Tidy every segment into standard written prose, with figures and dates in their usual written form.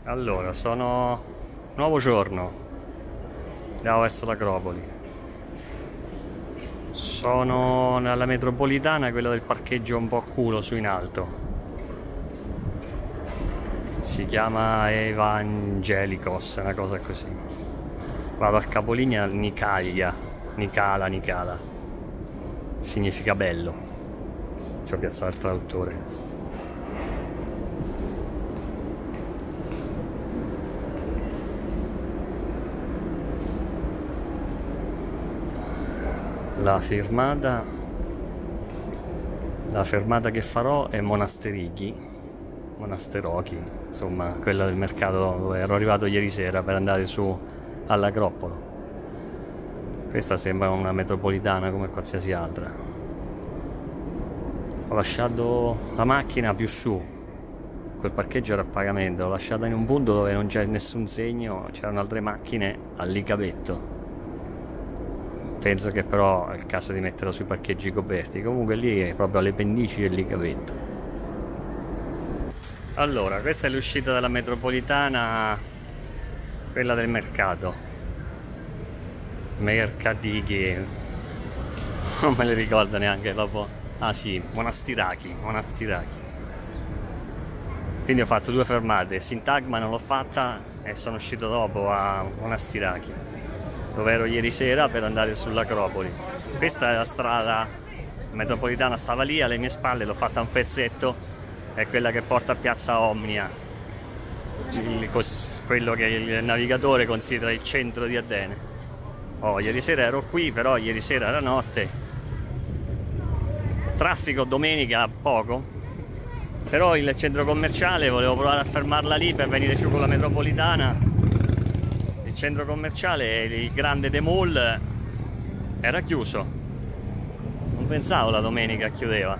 Allora, sono nuovo giorno, andiamo verso l'Acropoli. Sono nella metropolitana, quella del parcheggio un po' a culo su in alto. Si chiama Evangelicos, una cosa così. Vado al capolinea Nicalia, Nicala. Significa bello. Ci ho piazzato il traduttore. La fermata che farò è Monasterochi, insomma, quella del mercato dove ero arrivato ieri sera per andare su all'Acropolo. Questa sembra una metropolitana come qualsiasi altra. Ho lasciato la macchina più su, quel parcheggio era a pagamento, l'ho lasciata in un punto dove non c'è nessun segno, c'erano altre macchine all'Icavetto. Penso che però è il caso di metterlo sui parcheggi coperti. Comunque lì è proprio alle pendici dell'Icavetto. Allora, questa è l'uscita della metropolitana, quella del mercato. Mercatichi. Non me le ricordo neanche dopo. Ah sì, Monastiraki. Quindi ho fatto due fermate. Sintagma non l'ho fatta e sono uscito dopo a Monastiraki, dove ero ieri sera per andare sull'Acropoli. Questa è la strada metropolitana, stava lì alle mie spalle, l'ho fatta un pezzetto, è quella che porta a Piazza Omnia, quello che il navigatore considera il centro di Atene. Ieri sera ero qui, però ieri sera era notte, traffico domenica poco, però il centro commerciale volevo provare a fermarla lì per venire giù con la metropolitana. Il centro commerciale, il grande The Mall, era chiuso. Non pensavo la domenica chiudeva.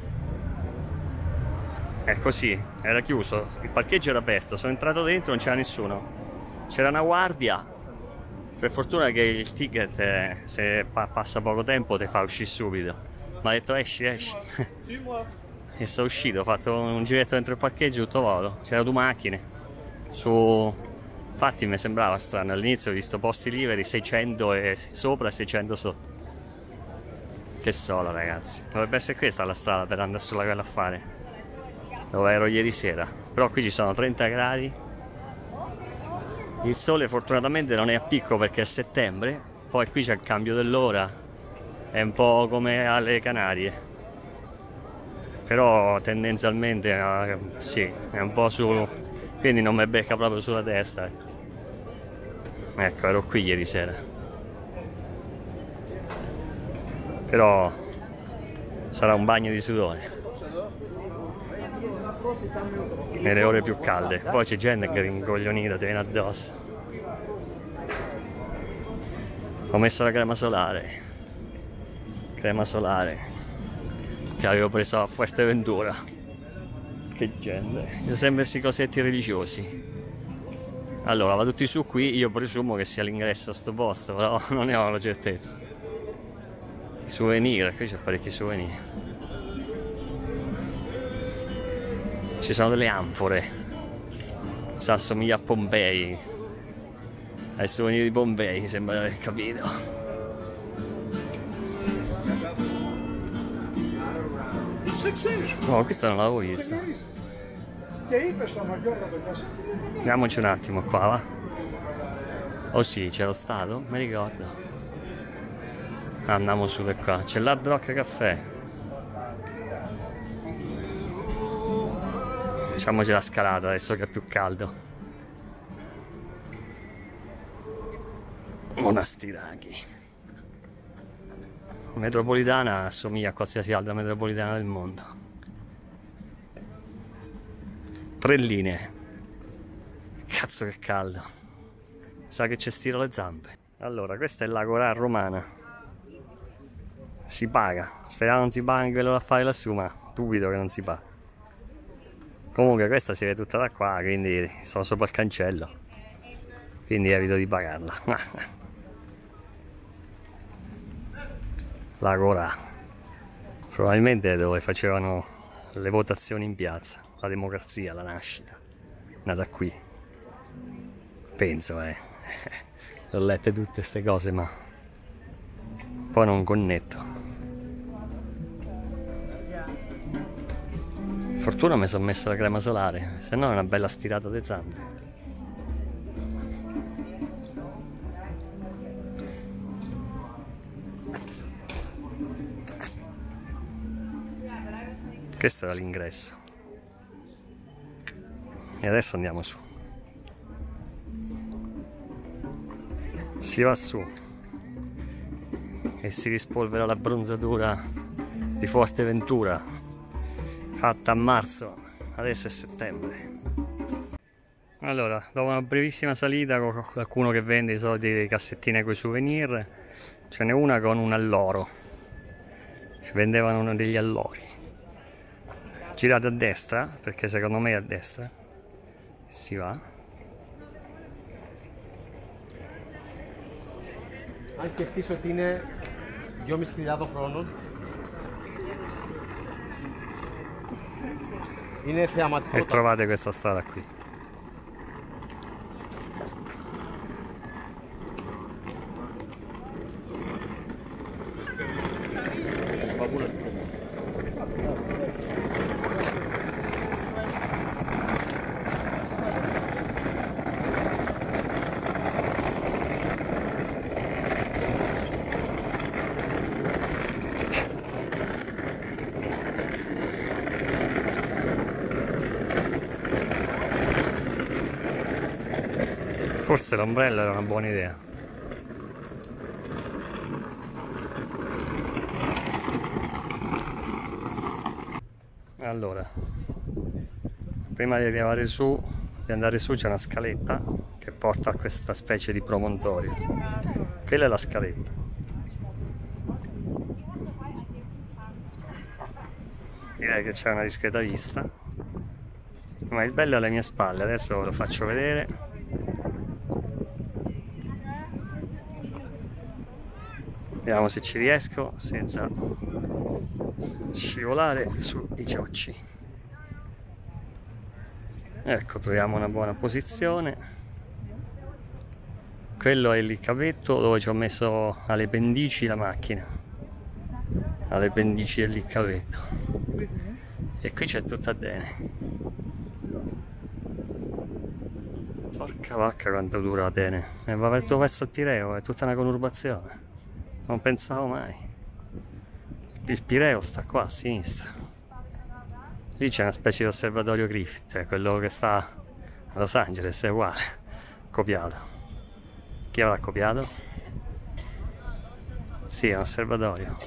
È così, era chiuso. Il parcheggio era aperto, sono entrato dentro, non c'era nessuno. C'era una guardia. Per fortuna che il ticket, se passa poco tempo, ti fa uscire subito. Mi ha detto esci. E sono uscito, ho fatto un giretto dentro il parcheggio, tutto volo. C'erano due macchine. Infatti mi sembrava strano, all'inizio ho visto posti liberi 600 e sopra e 600 sotto. Che solo ragazzi, dovrebbe essere questa la strada per andare sulla quella a fare, dove ero ieri sera. Però qui ci sono 30 gradi, il sole fortunatamente non è a picco perché è settembre, poi qui c'è il cambio dell'ora, è un po' come alle Canarie, però tendenzialmente sì, è un po' su, quindi non mi becca proprio sulla testa. Ecco, ero qui ieri sera. Però sarà un bagno di sudore nelle ore più calde. Poi c'è gente che rincoglionita, ti viene addosso. Ho messo la crema solare che avevo preso a Fuerteventura. Che gente, c'è sempre questi cosetti religiosi. Allora, va tutti su qui, io presumo che sia l'ingresso a sto posto, però non ne ho la certezza. Souvenir, qui c'è parecchi souvenir. Ci sono delle anfore. Si assomiglia a Pompei. Ai souvenir di Pompei, sembra di aver capito. No, questa non l'avevo vista. Andiamoci un attimo qua, va? Oh sì, c'è lo stato, mi ricordo. Andiamo su da qua, c'è l'Hard Rock Caffè. Facciamoci la scalata adesso che è più caldo. Monastiraki. Metropolitana assomiglia a qualsiasi altra metropolitana del mondo. 3 linee. Cazzo che caldo. Sa che ci stiro le zampe. Allora, questa è l'Agorà romana. Si paga. Speriamo non si paga anche quello da fare lassù, ma dubito che non si paga. Comunque questa si vede tutta da qua, quindi sono sopra il cancello. Quindi evito di pagarla. L'Agorà. Probabilmente dove facevano le votazioni in piazza. La democrazia, la nascita, nata qui. Penso, L'ho lette tutte queste cose, ma poi non connetto. Fortuna mi sono messo la crema solare, se no è una bella stirata di zampe. Questo era l'ingresso. E adesso andiamo su. Si va su e si rispolvera la bronzatura di Forteventura fatta a marzo, adesso è settembre. Allora, dopo una brevissima salita con qualcuno che vende i soliti cassettine con i souvenir, ce n'è una con un alloro, ci vendevano degli allori. Girate a destra, perché secondo me è a destra, si va. Anche qui sottine, io mi scrivavo Cronos. E trovate questa strada qui. Forse l'ombrello era una buona idea. Allora, prima di arrivare su, di andare su, c'è una scaletta che porta a questa specie di promontorio. Quella è la scaletta. Direi che c'è una discreta vista, ma il bello è alle mie spalle, adesso ve lo faccio vedere. Vediamo se ci riesco senza scivolare sui ciocci. Ecco, troviamo una buona posizione. Quello è il cavetto dove ci ho messo alle pendici la macchina, alle pendici del cavetto. E qui c'è tutta bene. Porca vacca quanto dura Atene. E va tutto verso il Pireo, è tutta una conurbazione. Non pensavo mai. Il Pireo sta qua a sinistra. Lì c'è una specie di osservatorio Griffith, quello che sta a Los Angeles, è uguale, copiato. Chi avrà copiato? Sì, è un osservatorio.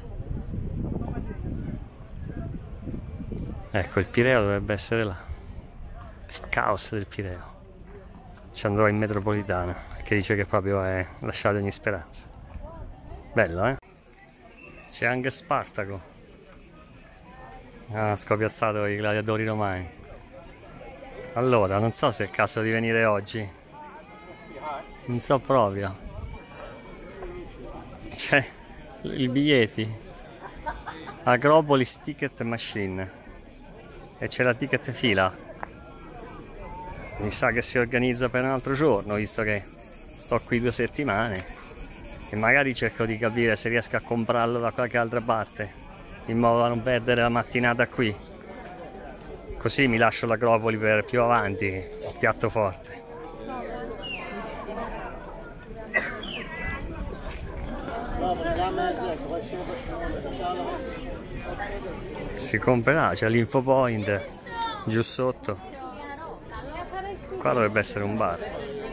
Ecco, il Pireo dovrebbe essere là. Il caos del Pireo. Ci andrò in metropolitana, che dice che proprio è lasciate ogni speranza. Bello, C'è anche Spartaco. Ha scopiazzato i gladiatori romani. Allora, non so se è il caso di venire oggi. Non so proprio. C'è i biglietti. Acropolis Ticket Machine. E c'è la ticket fila. Mi sa che si organizza per un altro giorno, visto che sto qui 2 settimane. E magari cerco di capire se riesco a comprarlo da qualche altra parte, in modo da non perdere la mattinata qui. Così mi lascio l'Acropoli per più avanti, a piatto forte. Si comprerà, c'è l'Info Point giù sotto. Qua dovrebbe essere un bar.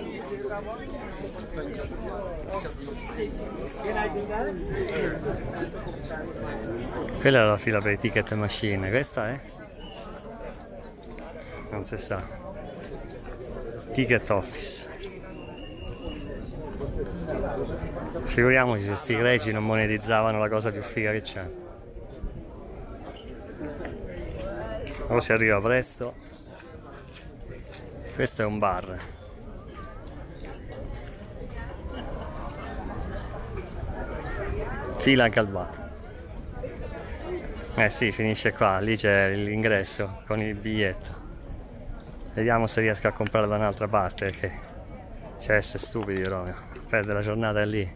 Quella è la fila per i ticket machine, questa è? Non si sa. Ticket office. Figuriamoci se sti greci non monetizzavano la cosa più figa che c'è. O si arriva presto. Questo è un bar. Fila anche al bar. Eh sì, finisce qua, lì c'è l'ingresso con il biglietto. Vediamo se riesco a comprarlo da un'altra parte, perché Cioè, essere stupidi proprio, perdere la giornata lì.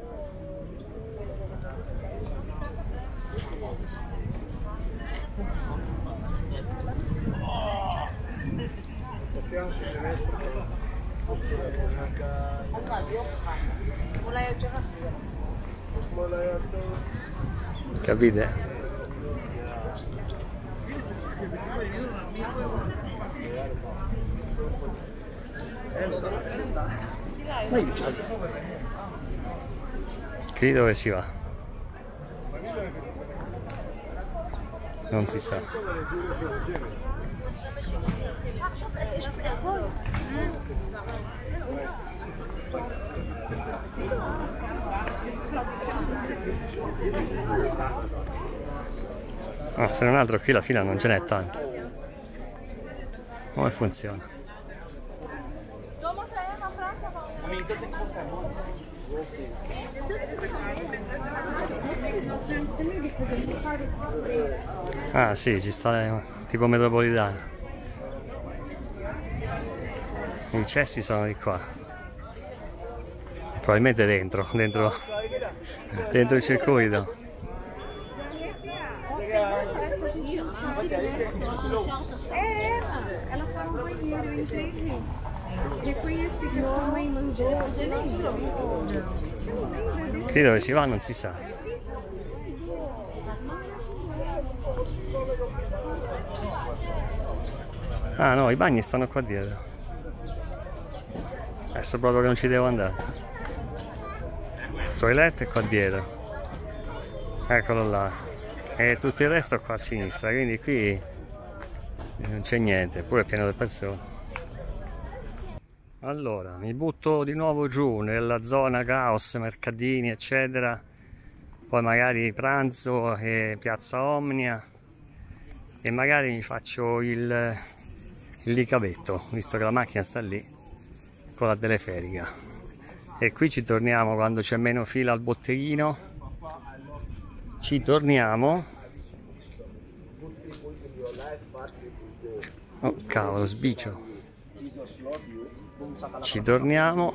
Capite? Qui dove si va? Non si sa. Ah, se non altro qui la fila non ce n'è tanta. Come funziona? Ah sì, ci sta tipo metropolitana. I cessi sono di qua. Probabilmente dentro il circuito. Ela fala um banheiro, entende? Reconheci que sua mãe mandou. Qui dove si va non si sa. Ah no, i bagni stanno qua dietro. Adesso proprio che non ci devo andare. Il toilet è qua dietro. Eccolo là. E tutto il resto qua a sinistra, quindi qui non c'è niente, pure è pieno di persone. Allora, mi butto di nuovo giù nella zona caos, mercatini eccetera, poi magari pranzo e piazza Omnia e magari mi faccio il licavetto, visto che la macchina sta lì con la teleferica. E qui ci torniamo quando c'è meno fila al botteghino, ci torniamo. Oh cavolo, sbicio. Ci torniamo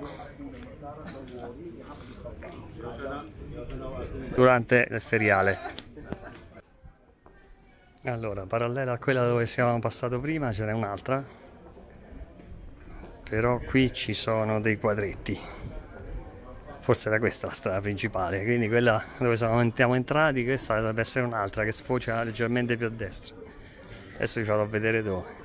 durante il feriale. Allora, parallela a quella dove siamo passato prima ce n'è un'altra, però qui ci sono dei quadretti. Forse era questa la strada principale, quindi quella dove siamo entrati, questa dovrebbe essere un'altra che sfocia leggermente più a destra. Adesso vi farò vedere dove.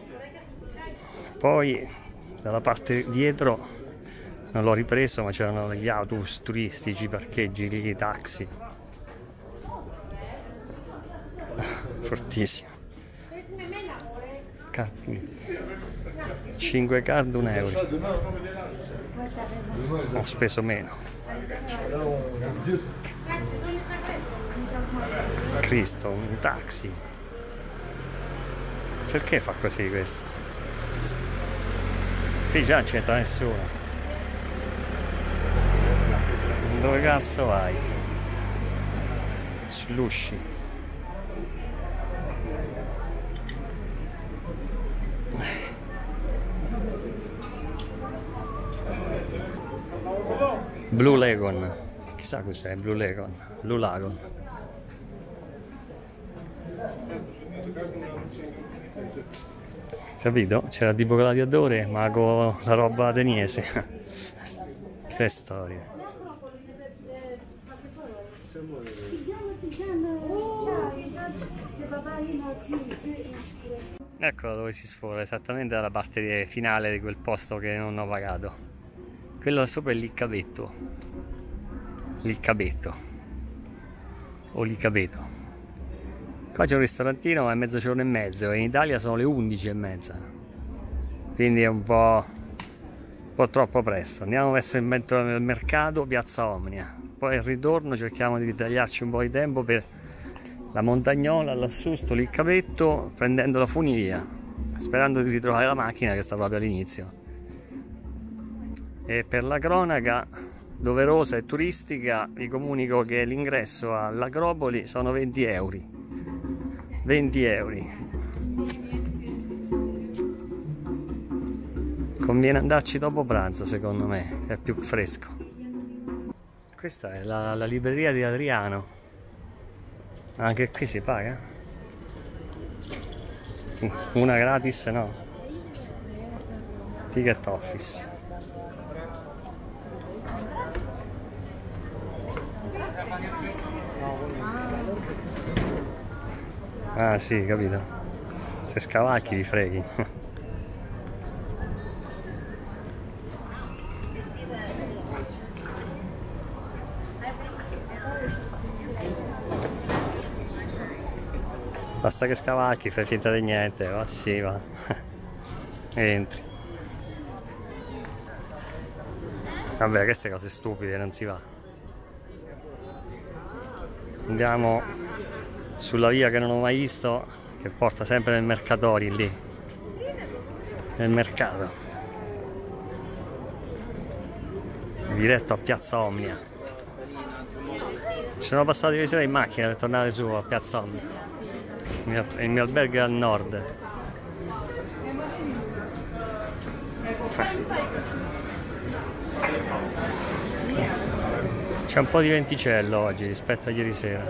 Poi dalla parte dietro non l'ho ripreso, ma c'erano gli autobus turistici, parcheggi, i taxi. Fortissimo. 5 card 1 euro. Ho speso meno. Cristo, un taxi. Perché fa così questo? Qui già non c'entra nessuno. Dove cazzo vai? Slusci. Blue Lagoon. Chissà cos'è Blue Lagoon. Blue Lagoon. Capito? C'era tipo gladiatore, ma con la roba ateniese. Che storia. Ecco dove si sfora, esattamente dalla parte finale di quel posto che non ho pagato. Quello sopra è l'Iccavetto. L'Iccabetto. O l'Iccabeto. Qua c'è un ristorantino, ma è mezzogiorno e mezzo, e in Italia sono le 11:30. Quindi è un po' troppo presto. Andiamo verso il mercato, piazza Omnia. Poi al ritorno cerchiamo di ritagliarci un po' di tempo per la montagnola lassù, sto l'Iccavetto, prendendo la funivia, sperando di ritrovare la macchina che sta proprio all'inizio. E per la cronaca doverosa e turistica vi comunico che l'ingresso all'Acropoli sono 20 euro. 20 euro. Conviene andarci dopo pranzo, secondo me, è più fresco. Questa è la libreria di Adriano. Anche qui si paga? Una gratis, no? Ticket office. Ah sì, capito. Se scavalchi li freghi. Basta che scavalchi, fai finta di niente, va sì, va. Entri. Vabbè, queste cose stupide, non si va. Andiamo sulla via che non ho mai visto, che porta sempre nel Mercatori lì. Nel mercato. Diretto a Piazza Omnia. Ci sono passato ieri sera in macchina per tornare su a Piazza Omnia. Il mio albergo è al nord. C'è un po' di venticello oggi rispetto a ieri sera.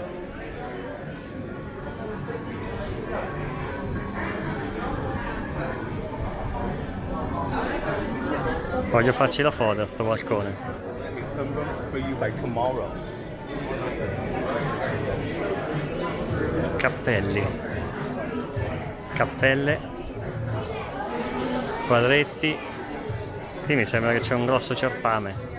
Voglio farci la foto a sto balcone. Cappelli, cappelle, quadretti. Qui mi sembra che c'è un grosso ciarpame.